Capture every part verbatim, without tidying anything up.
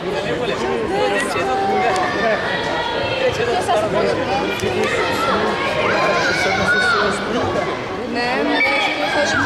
Не, не, не хочу.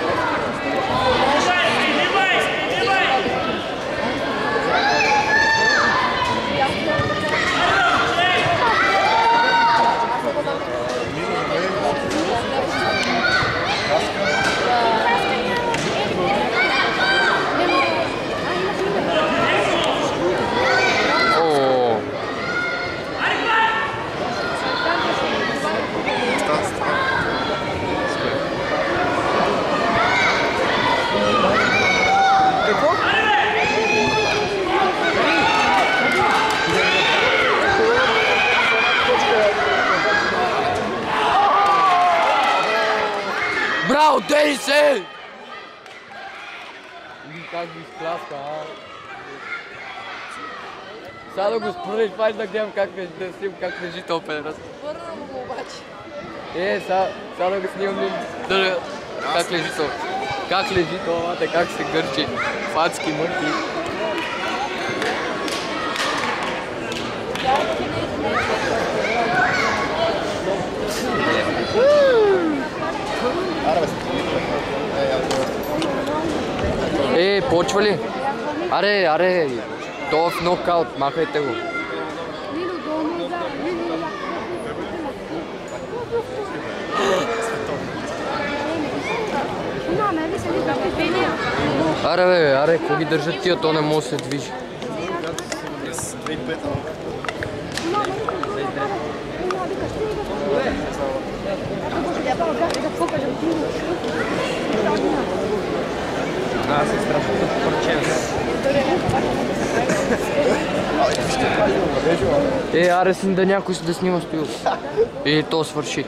Браво, Денисе! Как ги изпляска, а? Сега да го спориш, пак да гледам как да снимам как лежи този педерас. Върна го обаче. Е, сега да го снимам да как лежи то. Как лежи това, как се гърчи. Фатски мъртви. Е, почва ли? Аре, аре, то в нокаут, махайте го. Аре, бе, аре, какво ги държат тия, то не може да се движи. Аз се страшно поръчен. Е, аре си да някой си да снима стоил. И то свърши.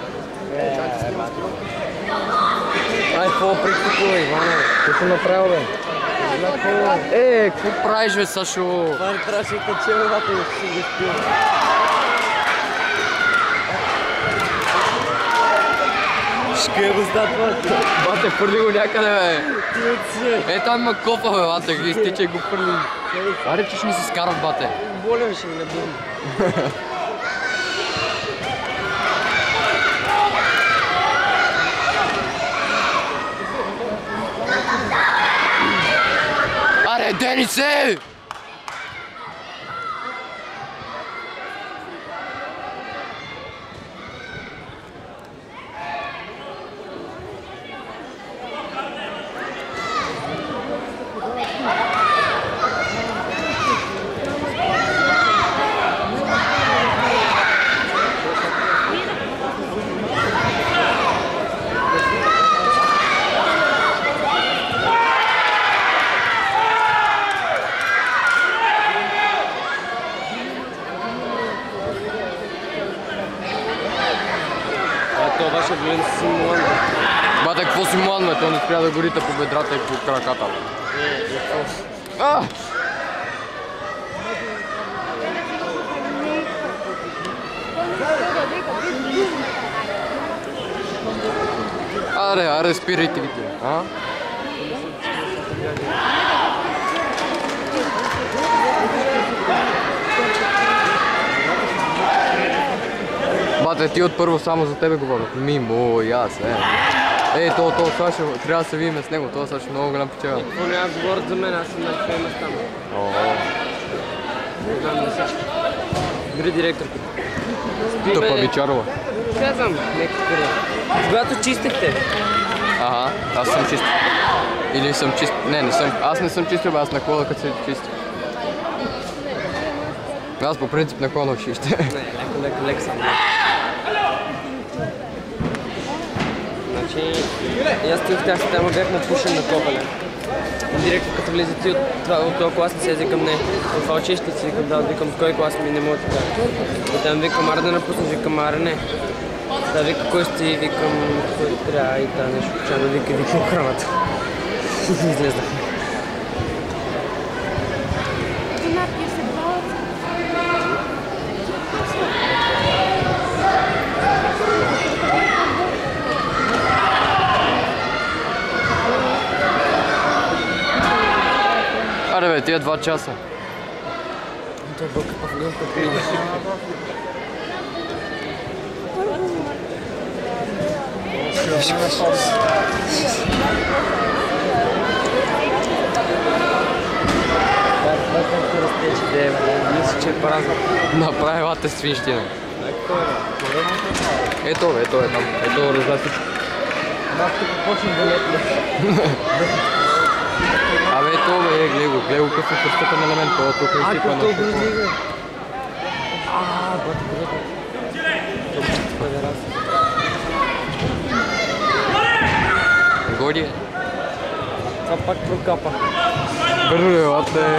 Ай, какво практикува, Иване? Какво направил, бе? Е, какво правиш, бе, Сашо? Това не трябваше да каче, бе, бата, да си го спил. Шкъя го става това. Бате, хвърли го някъде, бе. Е, там има копа, бе, бате, ги изтича и го хвърли. Аре, че ще ни се скарат, бате. Боля, ще ми набивам. Аре, Денисе! Това ще влен си млан. Бате, какво си млан, бе? Той не спря да горите по бедрата и по краката, бе. А! Аре, аре, спирайте ги, а? Бате, ти от първо само за тебе говоря. Мимо, и аз, е. Ей, то, то, това ще, трябва да се видим с него, това ще много голям печева. Какво няма говорят за мен, аз съм най-феймъс там. О. Не знам на всички. Дори директорката. Тъпа бичарова. Казвам, нека курва. Когато чистихте. Ага, аз съм чист. Или съм чист. Не, не съм. Аз не съм чистил, бе, аз на кола, като се чисти. Аз по принцип на кола на училище. Не, леко, леко, леко съм. Значи, и аз стоих в тази тема, бях напушен на копале. Директно като влизате от, от този клас, не се викам не. От това училище си викам да, викам в кой клас ми не мога така. И там викам ара да напуснеш, викам ара не. Да, вика кой сте, викам кой трябва и тази нещо. Ча да вика, викам охраната. Излезнахме. Аре бе, тия два часа. Той бъл какъв гъл като видиш. Това както растече, де, мисля, че е празно. Направи лата свинщина. Ето бе, ето е там. Ето разля всичко. Бах тук почне да лепне. Абе ето бе, гледай го, гледай го какъв е престъпен елемент, това тук е А, изсипа на колко шофа. грозливо. Ааа, бати, бати. Това е раз. Годи е. Това пак прокапа. Бърне, лате.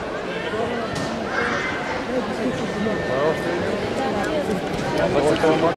Бати,